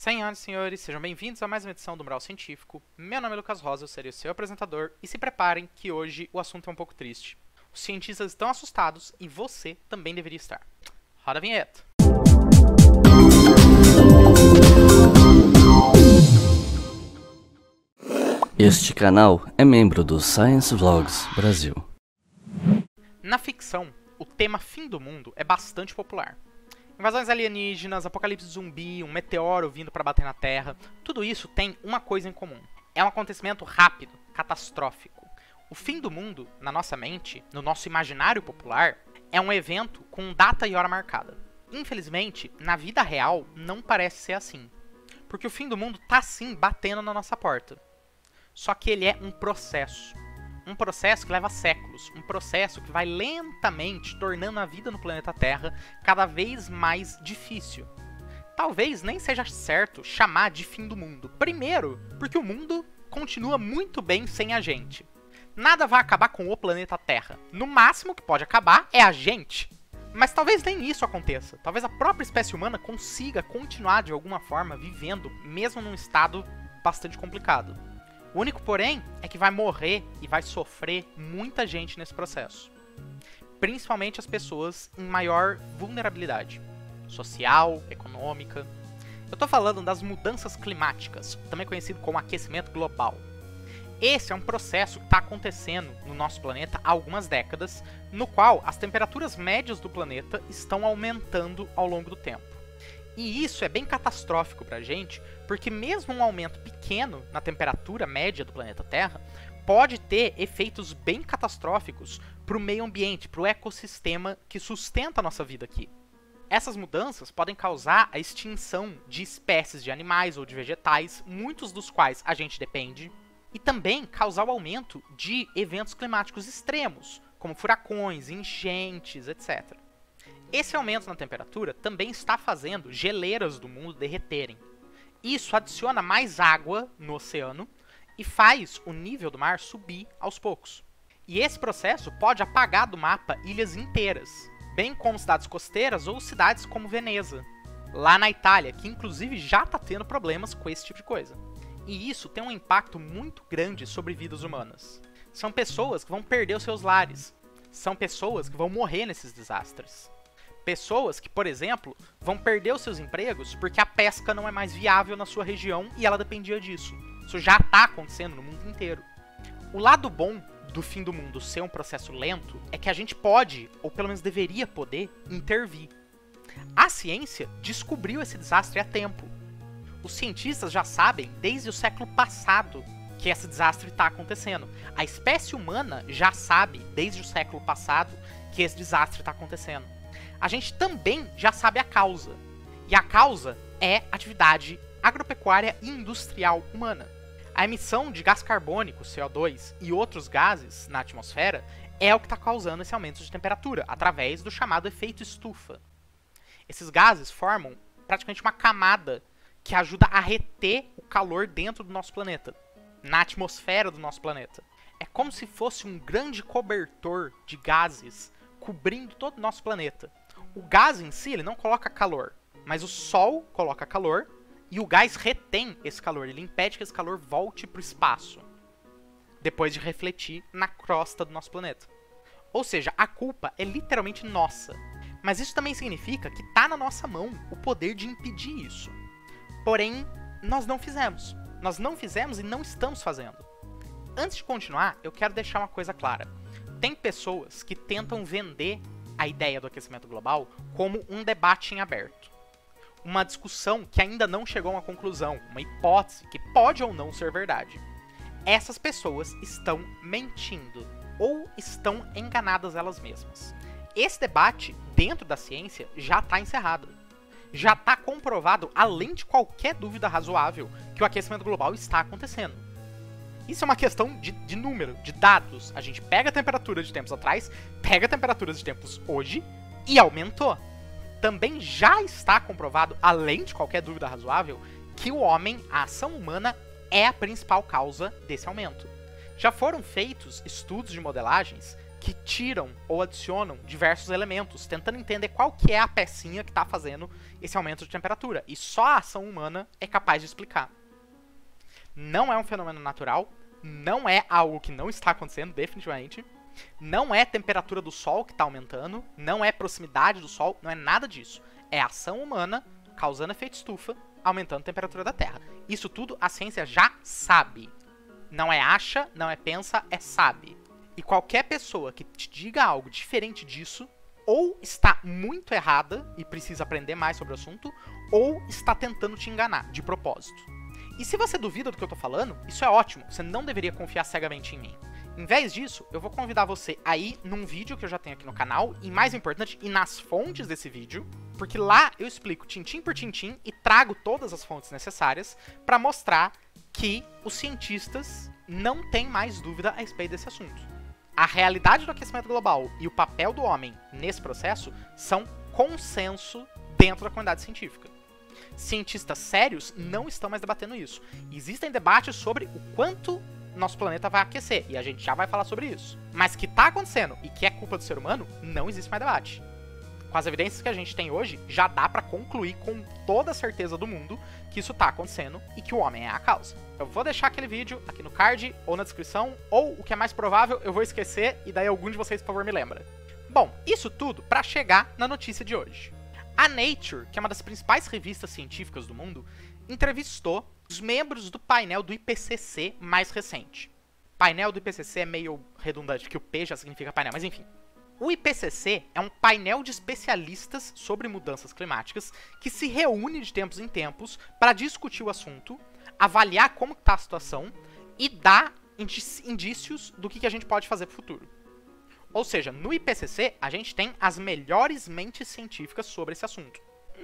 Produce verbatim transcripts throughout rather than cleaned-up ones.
Senhoras e senhores, sejam bem-vindos a mais uma edição do Mural Científico. Meu nome é Lucas Rosa, eu serei o seu apresentador, e se preparem que hoje o assunto é um pouco triste. Os cientistas estão assustados e você também deveria estar. Roda a vinheta! Este canal é membro do Science Vlogs Brasil. Na ficção, o tema fim do mundo é bastante popular. Invasões alienígenas, apocalipse zumbi, um meteoro vindo para bater na Terra, tudo isso tem uma coisa em comum. É um acontecimento rápido, catastrófico. O fim do mundo, na nossa mente, no nosso imaginário popular, é um evento com data e hora marcada. Infelizmente, na vida real, não parece ser assim. Porque o fim do mundo tá sim batendo na nossa porta. Só que ele é um processo. Um processo que leva séculos, um processo que vai lentamente tornando a vida no planeta Terra cada vez mais difícil. Talvez nem seja certo chamar de fim do mundo. Primeiro, porque o mundo continua muito bem sem a gente. Nada vai acabar com o planeta Terra. No máximo que pode acabar é a gente. Mas talvez nem isso aconteça. Talvez a própria espécie humana consiga continuar de alguma forma vivendo, mesmo num estado bastante complicado. O único, porém, é que vai morrer e vai sofrer muita gente nesse processo. Principalmente as pessoas em maior vulnerabilidade social, econômica. Eu tô falando das mudanças climáticas, também conhecido como aquecimento global. Esse é um processo que está acontecendo no nosso planeta há algumas décadas, no qual as temperaturas médias do planeta estão aumentando ao longo do tempo. E isso é bem catastrófico para a gente, porque mesmo um aumento pequeno na temperatura média do planeta Terra pode ter efeitos bem catastróficos para o meio ambiente, para o ecossistema que sustenta a nossa vida aqui. Essas mudanças podem causar a extinção de espécies de animais ou de vegetais, muitos dos quais a gente depende, e também causar o aumento de eventos climáticos extremos, como furacões, enchentes, etcétera. Esse aumento na temperatura também está fazendo geleiras do mundo derreterem. Isso adiciona mais água no oceano e faz o nível do mar subir aos poucos. E esse processo pode apagar do mapa ilhas inteiras, bem como cidades costeiras ou cidades como Veneza, lá na Itália, que inclusive já está tendo problemas com esse tipo de coisa. E isso tem um impacto muito grande sobre vidas humanas. São pessoas que vão perder os seus lares, são pessoas que vão morrer nesses desastres. Pessoas que, por exemplo, vão perder os seus empregos porque a pesca não é mais viável na sua região e ela dependia disso. Isso já está acontecendo no mundo inteiro. O lado bom do fim do mundo ser um processo lento é que a gente pode, ou pelo menos deveria poder, intervir. A ciência descobriu esse desastre há tempo. Os cientistas já sabem desde o século passado que esse desastre está acontecendo. A espécie humana já sabe desde o século passado que esse desastre está acontecendo. A gente também já sabe a causa. E a causa é atividade agropecuária e industrial humana. A emissão de gás carbônico, C O dois, e outros gases na atmosfera é o que está causando esse aumento de temperatura, através do chamado efeito estufa. Esses gases formam praticamente uma camada que ajuda a reter o calor dentro do nosso planeta, na atmosfera do nosso planeta. É como se fosse um grande cobertor de gases cobrindo todo o nosso planeta. O gás em si, ele não coloca calor, mas o Sol coloca calor e o gás retém esse calor, ele impede que esse calor volte para o espaço, depois de refletir na crosta do nosso planeta. Ou seja, a culpa é literalmente nossa, mas isso também significa que está na nossa mão o poder de impedir isso. Porém, nós não fizemos. Nós não fizemos e não estamos fazendo. Antes de continuar, eu quero deixar uma coisa clara. Tem pessoas que tentam vender a ideia do aquecimento global como um debate em aberto. Uma discussão que ainda não chegou a uma conclusão, uma hipótese que pode ou não ser verdade. Essas pessoas estão mentindo ou estão enganadas elas mesmas. Esse debate, dentro da ciência, já está encerrado. Já está comprovado, além de qualquer dúvida razoável, que o aquecimento global está acontecendo. Isso é uma questão de, de número, de dados. A gente pega a temperatura de tempos atrás, pega a temperatura de tempos hoje e aumentou. Também já está comprovado, além de qualquer dúvida razoável, que o homem, a ação humana, é a principal causa desse aumento. Já foram feitos estudos de modelagens que tiram ou adicionam diversos elementos, tentando entender qual que é a pecinha que está fazendo esse aumento de temperatura. E só a ação humana é capaz de explicar. Não é um fenômeno natural, não é algo que não está acontecendo, definitivamente. Não é temperatura do Sol que está aumentando, não é proximidade do Sol, não é nada disso. É ação humana causando efeito estufa, aumentando a temperatura da Terra. Isso tudo a ciência já sabe. Não é acha, não é pensa, é sabe. E qualquer pessoa que te diga algo diferente disso, ou está muito errada e precisa aprender mais sobre o assunto, ou está tentando te enganar, de propósito. E se você duvida do que eu tô falando, isso é ótimo, você não deveria confiar cegamente em mim. Em vez disso, eu vou convidar você a ir num vídeo que eu já tenho aqui no canal, e mais importante, ir nas fontes desse vídeo, porque lá eu explico tintim por tintim e trago todas as fontes necessárias para mostrar que os cientistas não têm mais dúvida a respeito desse assunto. A realidade do aquecimento global e o papel do homem nesse processo são consenso dentro da comunidade científica. Cientistas sérios não estão mais debatendo isso. Existem debates sobre o quanto nosso planeta vai aquecer, e a gente já vai falar sobre isso. Mas que está acontecendo e que é culpa do ser humano, não existe mais debate. Com as evidências que a gente tem hoje, já dá para concluir com toda a certeza do mundo que isso está acontecendo e que o homem é a causa. Eu vou deixar aquele vídeo aqui no card ou na descrição, ou o que é mais provável, eu vou esquecer e daí algum de vocês, por favor, me lembra. Bom, isso tudo para chegar na notícia de hoje. A Nature, que é uma das principais revistas científicas do mundo, entrevistou os membros do painel do I P C C mais recente. Painel do I P C C é meio redundante, porque o P já significa painel, mas enfim. O I P C C é um painel de especialistas sobre mudanças climáticas que se reúne de tempos em tempos para discutir o assunto, avaliar como está a situação e dar indícios do que a gente pode fazer para o futuro. Ou seja, no I P C C a gente tem as melhores mentes científicas sobre esse assunto.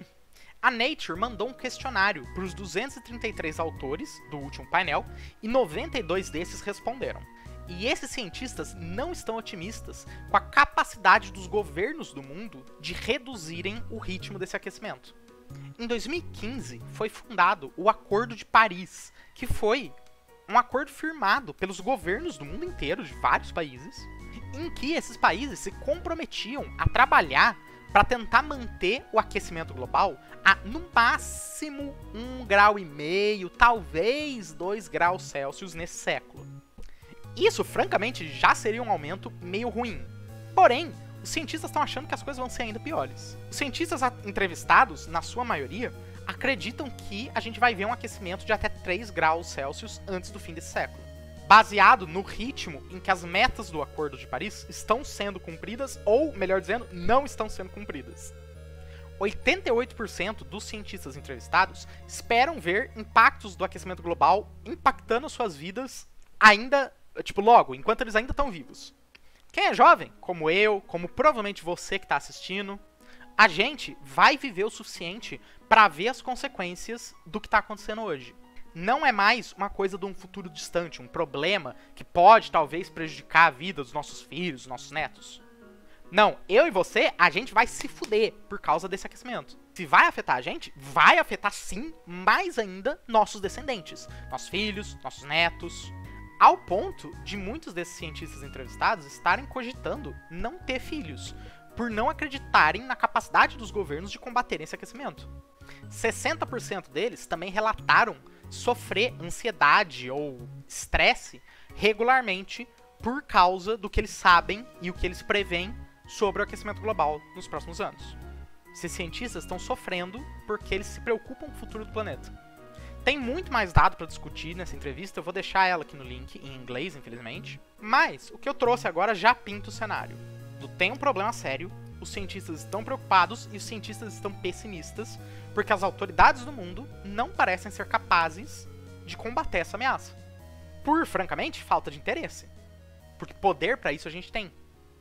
A Nature mandou um questionário para os duzentos e trinta e três autores do último painel e noventa e dois desses responderam. E esses cientistas não estão otimistas com a capacidade dos governos do mundo de reduzirem o ritmo desse aquecimento. Em dois mil e quinze foi fundado o Acordo de Paris, que foi um acordo firmado pelos governos do mundo inteiro, de vários países, em que esses países se comprometiam a trabalhar para tentar manter o aquecimento global a, no máximo, um grau e meio, talvez dois graus Celsius nesse século. Isso, francamente, já seria um aumento meio ruim. Porém, os cientistas estão achando que as coisas vão ser ainda piores. Os cientistas entrevistados, na sua maioria, acreditam que a gente vai ver um aquecimento de até três graus Celsius antes do fim desse século, baseado no ritmo em que as metas do Acordo de Paris estão sendo cumpridas, ou, melhor dizendo, não estão sendo cumpridas. oitenta e oito por cento dos cientistas entrevistados esperam ver impactos do aquecimento global impactando suas vidas ainda, tipo, logo, enquanto eles ainda estão vivos. Quem é jovem, como eu, como provavelmente você que está assistindo, a gente vai viver o suficiente para ver as consequências do que está acontecendo hoje. Não é mais uma coisa de um futuro distante, um problema que pode talvez prejudicar a vida dos nossos filhos, dos nossos netos. Não, eu e você, a gente vai se fuder por causa desse aquecimento. Se vai afetar a gente, vai afetar sim, mais ainda, nossos descendentes, nossos filhos, nossos netos. Ao ponto de muitos desses cientistas entrevistados estarem cogitando não ter filhos, por não acreditarem na capacidade dos governos de combater esse aquecimento. sessenta por cento deles também relataram sofrer ansiedade ou estresse regularmente por causa do que eles sabem e o que eles preveem sobre o aquecimento global nos próximos anos. Esses cientistas estão sofrendo porque eles se preocupam com o futuro do planeta. Tem muito mais dado para discutir nessa entrevista, eu vou deixar ela aqui no link, em inglês, infelizmente. Mas o que eu trouxe agora já pinta o cenário. Tem um problema sério, os cientistas estão preocupados e os cientistas estão pessimistas, porque as autoridades do mundo não parecem ser capazes de combater essa ameaça. Por, francamente, falta de interesse. Porque poder para isso a gente tem.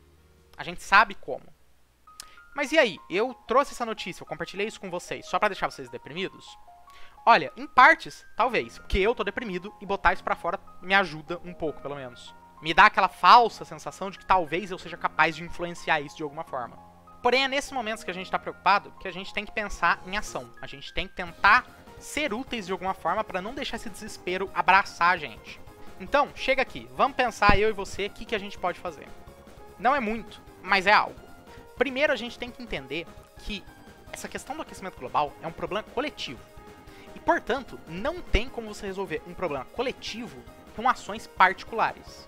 A gente sabe como. Mas e aí? Eu trouxe essa notícia, eu compartilhei isso com vocês, só pra deixar vocês deprimidos? Olha, em partes, talvez, porque eu tô deprimido e botar isso pra fora me ajuda um pouco, pelo menos. Me dá aquela falsa sensação de que talvez eu seja capaz de influenciar isso de alguma forma. Porém, é nesses momentos que a gente tá preocupado que a gente tem que pensar em ação. A gente tem que tentar ser úteis de alguma forma pra não deixar esse desespero abraçar a gente. Então, chega aqui, vamos pensar, eu e você, o que, que a gente pode fazer. Não é muito, mas é algo. Primeiro a gente tem que entender que essa questão do aquecimento global é um problema coletivo. E, portanto, não tem como você resolver um problema coletivo com ações particulares.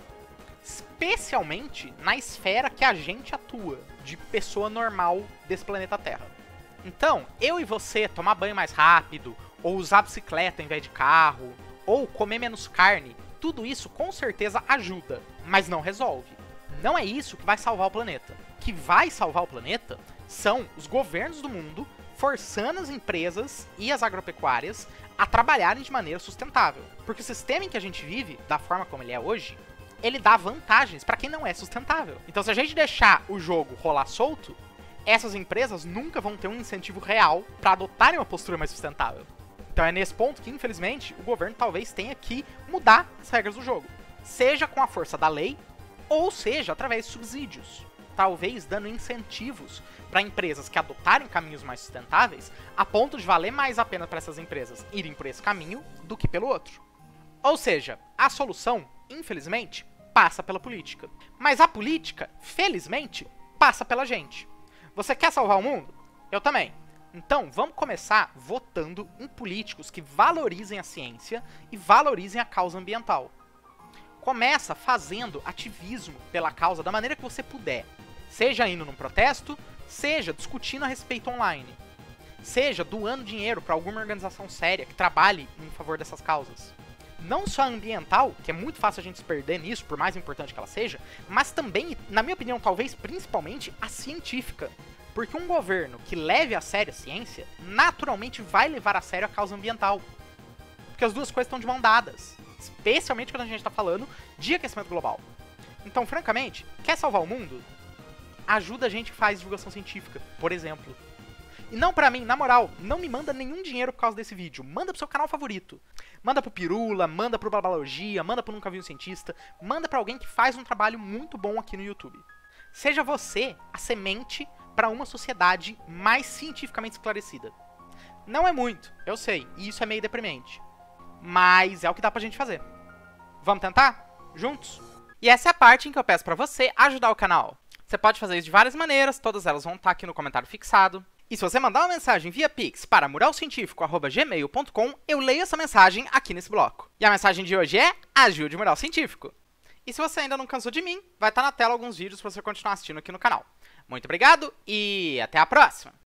Especialmente na esfera que a gente atua, de pessoa normal desse planeta Terra. Então, eu e você tomar banho mais rápido, ou usar bicicleta em vez de carro, ou comer menos carne, tudo isso com certeza ajuda, mas não resolve. Não é isso que vai salvar o planeta. O que vai salvar o planeta são os governos do mundo forçando as empresas e as agropecuárias a trabalharem de maneira sustentável. Porque o sistema em que a gente vive, da forma como ele é hoje, ele dá vantagens para quem não é sustentável. Então, se a gente deixar o jogo rolar solto, essas empresas nunca vão ter um incentivo real para adotarem uma postura mais sustentável. Então é nesse ponto que, infelizmente, o governo talvez tenha que mudar as regras do jogo. Seja com a força da lei, ou seja através de subsídios. Talvez dando incentivos para empresas que adotarem caminhos mais sustentáveis, a ponto de valer mais a pena para essas empresas irem por esse caminho do que pelo outro. Ou seja, a solução, infelizmente, passa pela política. Mas a política, felizmente, passa pela gente. Você quer salvar o mundo? Eu também. Então, vamos começar votando em políticos que valorizem a ciência e valorizem a causa ambiental. Começa fazendo ativismo pela causa da maneira que você puder. Seja indo num protesto, seja discutindo a respeito online. Seja doando dinheiro para alguma organização séria que trabalhe em favor dessas causas. Não só a ambiental, que é muito fácil a gente se perder nisso, por mais importante que ela seja, mas também, na minha opinião, talvez principalmente a científica. Porque um governo que leve a sério a ciência, naturalmente vai levar a sério a causa ambiental. Porque as duas coisas estão de mão dadas. Especialmente quando a gente está falando de aquecimento global. Então, francamente, quer salvar o mundo? Ajuda a gente que faz divulgação científica, por exemplo. E não pra mim, na moral, não me manda nenhum dinheiro por causa desse vídeo. Manda pro seu canal favorito. Manda pro Pirula, manda pro Babalogia, manda pro Nunca Vi um Cientista. Manda pra alguém que faz um trabalho muito bom aqui no YouTube. Seja você a semente para uma sociedade mais cientificamente esclarecida. Não é muito, eu sei, e isso é meio deprimente. Mas é o que dá pra gente fazer. Vamos tentar? Juntos? E essa é a parte em que eu peço pra você ajudar o canal. Você pode fazer isso de várias maneiras, todas elas vão estar aqui no comentário fixado. E se você mandar uma mensagem via Pix para muralcientifico arroba gmail ponto com, eu leio essa mensagem aqui nesse bloco. E a mensagem de hoje é: ajude o Mural Científico. E se você ainda não cansou de mim, vai estar na tela alguns vídeos para você continuar assistindo aqui no canal. Muito obrigado e até a próxima!